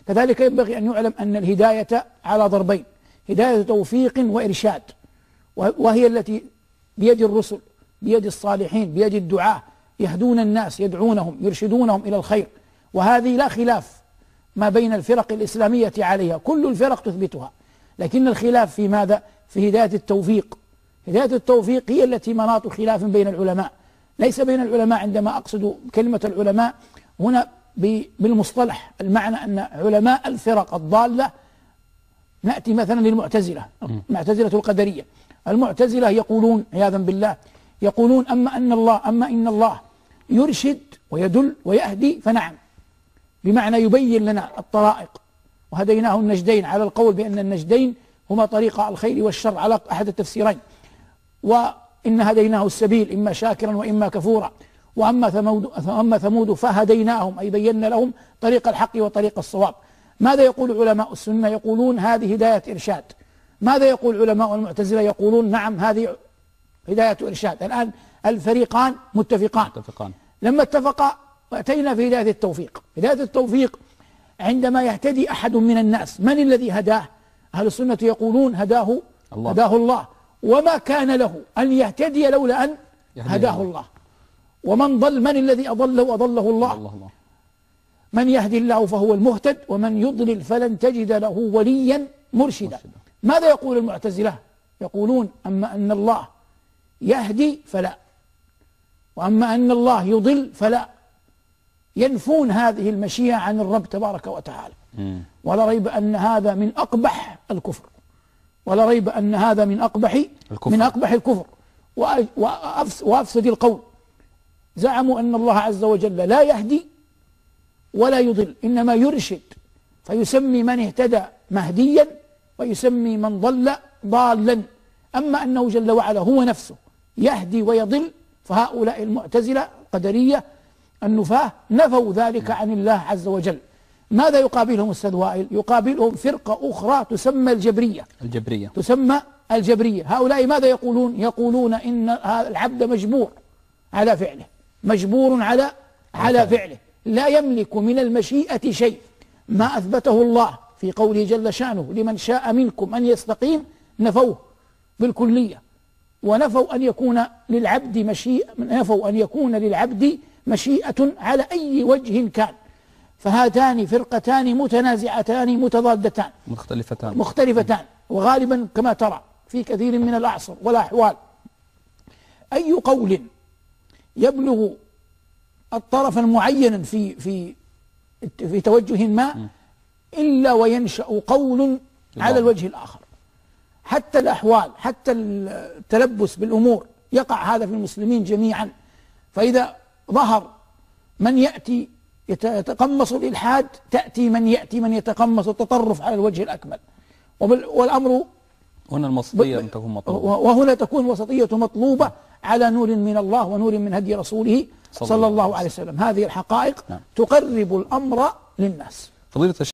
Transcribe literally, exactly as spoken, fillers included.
كذلك ينبغي أن يعلم أن الهداية على ضربين: هداية توفيق وإرشاد، وهي التي بيد الرسل، بيد الصالحين، بيد الدعاة، يهدون الناس، يدعونهم، يرشدونهم إلى الخير، وهذه لا خلاف ما بين الفرق الإسلامية عليها، كل الفرق تثبتها، لكن الخلاف في ماذا؟ في هداية التوفيق. هداية التوفيق هي التي مناط خلاف بين العلماء، ليس بين العلماء، عندما أقصد كلمة العلماء هنا بالمصطلح، المعنى أن علماء الفرق الضالة، نأتي مثلا للمعتزلة، المعتزلة القدرية. المعتزلة يقولون عياذا بالله، يقولون أما أن الله أما إن الله يرشد ويدل ويهدي فنعم، بمعنى يبين لنا الطرائق، وهديناه النجدين، على القول بأن النجدين هما طريق الخير والشر على أحد التفسيرين، وإن هديناه السبيل إما شاكرا وإما كفورا، وأما ثمود, وأما ثمود فهديناهم أي بينا لهم طريق الحق وطريق الصواب. ماذا يقول علماء السنة؟ يقولون هذه هداية إرشاد. ماذا يقول علماء المعتزلة؟ يقولون نعم هذه هداية إرشاد. الآن الفريقان متفقان, متفقان. لما اتفقا وأتينا في هداية التوفيق. هداية التوفيق عندما يهتدي أحد من الناس، من الذي هداه؟ أهل السنة يقولون هداه الله, هداه الله، وما كان له أن يهتدي لولا أن هداه الله. الله. ومن ضل، من الذي أضله؟ أضله الله. الله الله. من يهدي الله فهو المهتد، ومن يضلل فلن تجد له وليا مرشدا. مرشدا. ماذا يقول المعتزلة؟ يقولون أما أن الله يهدي فلا، وأما أن الله يضل فلا، ينفون هذه المشيئة عن الرب تبارك وتعالى. م. ولا ريب أن هذا من أقبح الكفر، ولا ريب أن هذا من أقبح الكفر. من أقبح الكفر وأفسد القول. زعموا أن الله عز وجل لا يهدي ولا يضل، إنما يرشد، فيسمي من اهتدى مهديا ويسمي من ضل ضالا. أما أنه جل وعلا هو نفسه يهدي ويضل، فهؤلاء المعتزلة القدرية النفاة نفوا ذلك عن الله عز وجل. ماذا يقابلهم أستاذ وائل؟ يقابلهم فرقة أخرى تسمى الجبرية. الجبرية تسمى الجبرية. هؤلاء ماذا يقولون؟ يقولون إن العبد مجبور على فعله، مجبور على على فعله، لا يملك من المشيئة شيء. ما أثبته الله في قوله جل شأنه لمن شاء منكم أن يستقيم نفوه بالكلية، ونفوا أن يكون للعبد مشيئة، نفوا أن يكون للعبد مشيئة على أي وجه كان. فهاتان فرقتان متنازعتان متضادتان مختلفتان مختلفتان وغالبا كما ترى في كثير من الأعصر والأحوال أي قول يبلغ الطرف المعين في في في توجه ما إلا وينشأ قول على الوجه الآخر. حتى الأحوال، حتى التلبس بالأمور يقع هذا في المسلمين جميعا. فإذا ظهر من يأتي يتقمص الإلحاد، تأتي من يأتي من يتقمص التطرف على الوجه الأكمل. والأمر هنا الوسطية تكون مطلوبة، وهنا تكون وسطية مطلوبة على نور من الله ونور من هدي رسوله صلى الله عليه وسلم. هذه الحقائق تقرب الأمر للناس. فضيلة